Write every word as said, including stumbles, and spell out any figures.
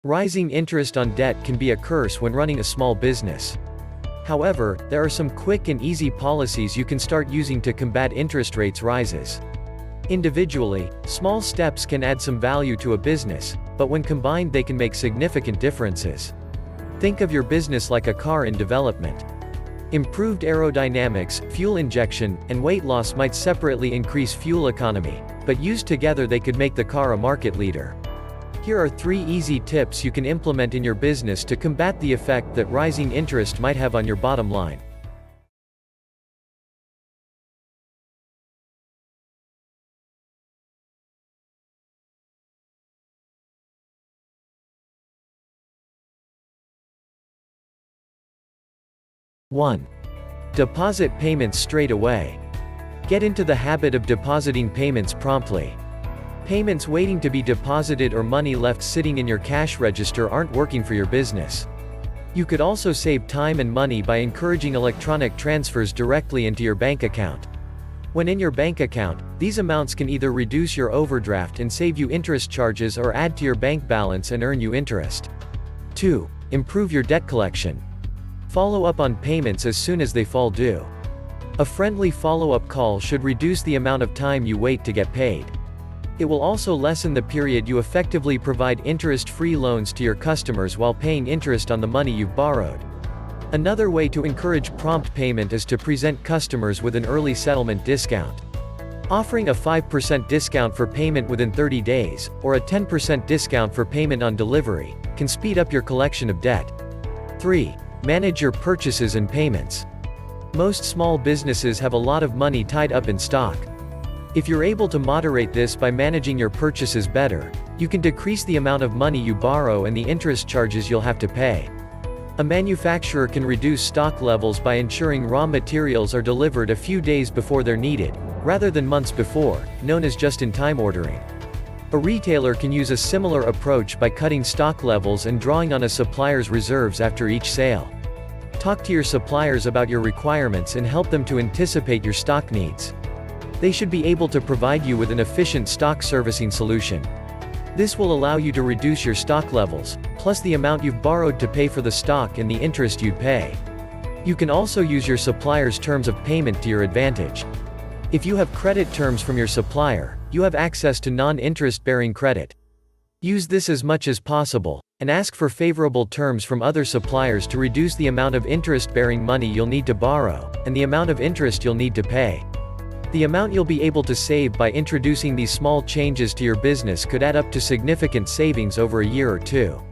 Rising interest on debt can be a curse when running a small business. However, there are some quick and easy policies you can start using to combat interest rates rises. Individually, small steps can add some value to a business, but when combined they can make significant differences. Think of your business like a car in development. Improved aerodynamics, fuel injection, and weight loss might separately increase fuel economy, but used together they could make the car a market leader. Here are three easy tips you can implement in your business to combat the effect that rising interest might have on your bottom line. one. Deposit payments straight away. Get into the habit of depositing payments promptly. Payments waiting to be deposited or money left sitting in your cash register aren't working for your business. You could also save time and money by encouraging electronic transfers directly into your bank account. When in your bank account, these amounts can either reduce your overdraft and save you interest charges or add to your bank balance and earn you interest. two. Improve your debt collection. Follow up on payments as soon as they fall due. A friendly follow-up call should reduce the amount of time you wait to get paid. It will also lessen the period you effectively provide interest-free loans to your customers while paying interest on the money you've borrowed. Another way to encourage prompt payment is to present customers with an early settlement discount. Offering a five percent discount for payment within thirty days, or a ten percent discount for payment on delivery, can speed up your collection of debt. three. Manage your purchases and payments. Most small businesses have a lot of money tied up in stock. If you're able to moderate this by managing your purchases better, you can decrease the amount of money you borrow and the interest charges you'll have to pay. A manufacturer can reduce stock levels by ensuring raw materials are delivered a few days before they're needed, rather than months before, known as just-in-time ordering. A retailer can use a similar approach by cutting stock levels and drawing on a supplier's reserves after each sale. Talk to your suppliers about your requirements and help them to anticipate your stock needs. They should be able to provide you with an efficient stock servicing solution. This will allow you to reduce your stock levels, plus the amount you've borrowed to pay for the stock and the interest you'd pay. You can also use your supplier's terms of payment to your advantage. If you have credit terms from your supplier, you have access to non-interest-bearing credit. Use this as much as possible, and ask for favorable terms from other suppliers to reduce the amount of interest-bearing money you'll need to borrow, and the amount of interest you'll need to pay. The amount you'll be able to save by introducing these small changes to your business could add up to significant savings over a year or two.